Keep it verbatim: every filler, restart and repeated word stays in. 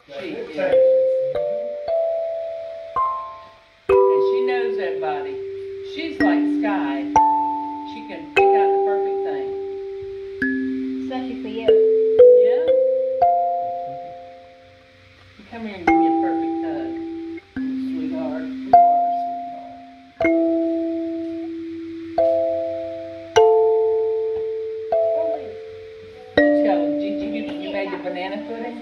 She is. And she knows everybody. She's like Sky. She can pick out the perfect thing. Especially for you. Yeah? Come here and give me a perfect hug. Sweetheart. You are a sweetheart. Did you, tell, did you, you, you made the banana pudding?